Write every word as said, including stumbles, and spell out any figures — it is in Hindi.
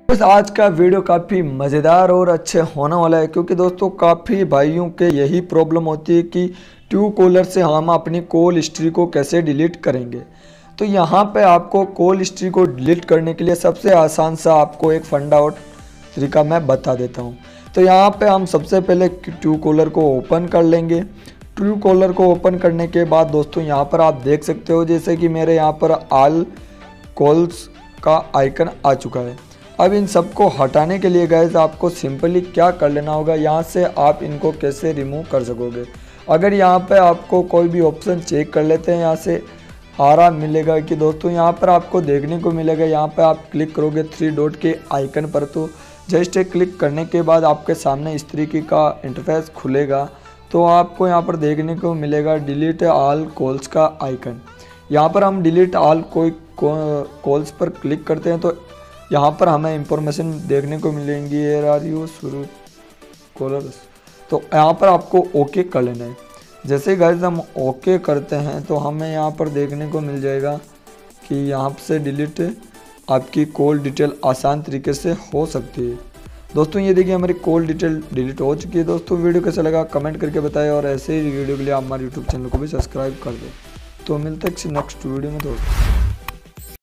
बस आज का वीडियो काफ़ी मज़ेदार और अच्छे होने वाला है, क्योंकि दोस्तों काफ़ी भाइयों के यही प्रॉब्लम होती है कि ट्रू कॉलर से हम अपनी कॉल हिस्ट्री को कैसे डिलीट करेंगे। तो यहाँ पे आपको कॉल हिस्ट्री को डिलीट करने के लिए सबसे आसान सा आपको एक फंडा और तरीका मैं बता देता हूँ। तो यहाँ पे हम सबसे पहले ट्रू कॉलर को ओपन कर लेंगे। ट्रू कॉलर को ओपन करने के बाद दोस्तों यहाँ पर आप देख सकते हो जैसे कि मेरे यहाँ पर ऑल कॉल्स का आइकन आ चुका है। अब इन सबको हटाने के लिए गाइस आपको सिंपली क्या कर लेना होगा, यहाँ से आप इनको कैसे रिमूव कर सकोगे। अगर यहाँ पे आपको कोई भी ऑप्शन चेक कर लेते हैं, यहाँ से आ रहा मिलेगा कि दोस्तों यहाँ पर आपको देखने को मिलेगा, यहाँ पे आप क्लिक करोगे थ्री डॉट के आइकन पर। तो जस्ट क्लिक करने के बाद आपके सामने इस तरीके का इंटरफेस खुलेगा। तो आपको यहाँ पर देखने को मिलेगा डिलीट ऑल कॉल्स का आइकन। यहाँ पर हम डिलीट ऑल कोई कॉल्स पर क्लिक करते हैं तो यहाँ पर हमें इंफॉर्मेशन देखने को मिलेंगी एर आर यू शुरू कॉलर्स। तो यहाँ पर आपको ओके कर लेना है। जैसे गाइस हम ओके करते हैं तो हमें यहाँ पर देखने को मिल जाएगा कि यहाँ से डिलीट आपकी कॉल डिटेल आसान तरीके से हो सकती है। दोस्तों ये देखिए हमारी कॉल डिटेल डिलीट हो चुकी है। दोस्तों वीडियो कैसा लगा कमेंट करके बताएं, और ऐसे ही वीडियो के लिए आप हमारे यूट्यूब चैनल को भी सब्सक्राइब कर दें। तो मिलते हैं नेक्स्ट वीडियो में दोस्तों।